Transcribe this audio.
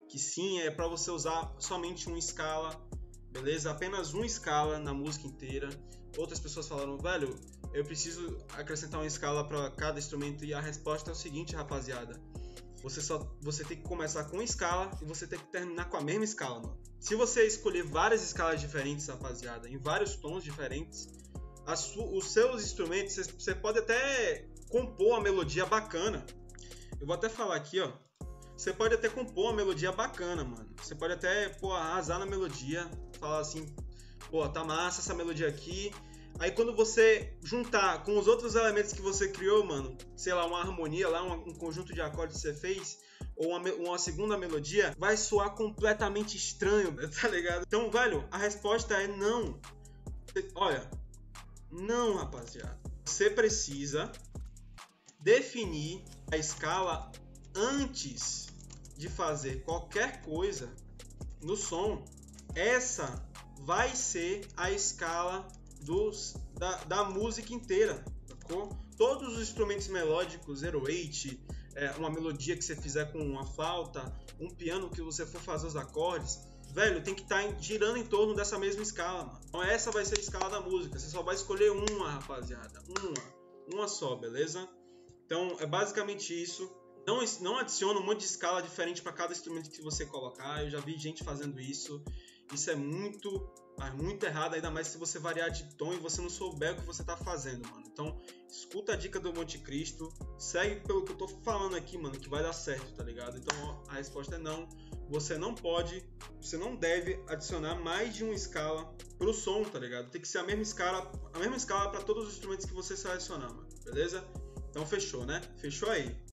que sim, é para você usar somente uma escala, beleza? Apenas uma escala na música inteira. Outras pessoas falaram, velho, eu preciso acrescentar uma escala para cada instrumento, e a resposta é o seguinte, rapaziada. Você tem que começar com uma escala e você tem que terminar com a mesma escala, mano. Se você escolher várias escalas diferentes, rapaziada, em vários tons diferentes, os seus instrumentos, você pode até compor uma melodia bacana. Eu vou até falar aqui, ó. Você pode até compor uma melodia bacana, mano. Você pode até, arrasar na melodia, falar assim, tá massa essa melodia aqui. Aí quando você juntar com os outros elementos que você criou, mano, sei lá, uma harmonia lá, um conjunto de acordes que você fez, ou uma segunda melodia, vai soar completamente estranho, tá ligado? Então, velho, a resposta é não. Olha, não, rapaziada. Você precisa definir a escala antes de fazer qualquer coisa no som. Essa vai ser a escala da música inteira, sacou? Todos os instrumentos melódicos, 08, uma melodia que você fizer com uma flauta, um piano que você for fazer os acordes, velho, tem que estar girando em torno dessa mesma escala, mano. Então essa vai ser a escala da música. Você só vai escolher uma, rapaziada. Uma só, beleza? Então é basicamente isso. Não adiciona um monte de escala diferente para cada instrumento que você colocar. Eu já vi gente fazendo isso. Isso é muito errado, ainda mais se você variar de tom e você não souber o que você tá fazendo, mano. Então, escuta a dica do Monte Cristo, segue pelo que eu tô falando aqui, mano, que vai dar certo, tá ligado? Então, a resposta é não. Você não deve adicionar mais de uma escala pro som, tá ligado? Tem que ser a mesma escala para todos os instrumentos que você selecionar, mano. Beleza? Então, fechou, né? Fechou aí.